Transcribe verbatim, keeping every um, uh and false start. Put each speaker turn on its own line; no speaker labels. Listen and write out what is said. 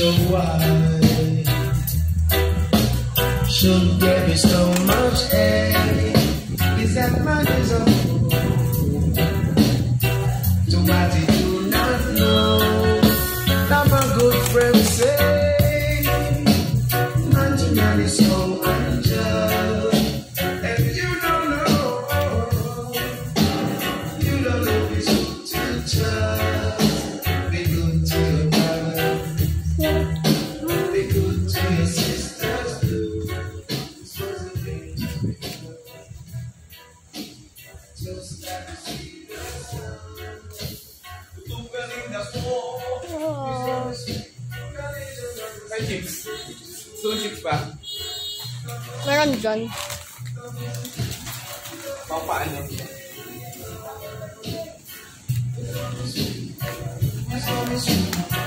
so wide? Should there be so much hate? Is that man is a fool? So what did you not know? That my good friend say, man to man is so unjust. And you don't know, you don't know it's good to trust. Be good to your brother, be good to your sisters too. Just like you see the sun.
May chips. So chips ba?
Meron dyan.
Pang paano?
It's always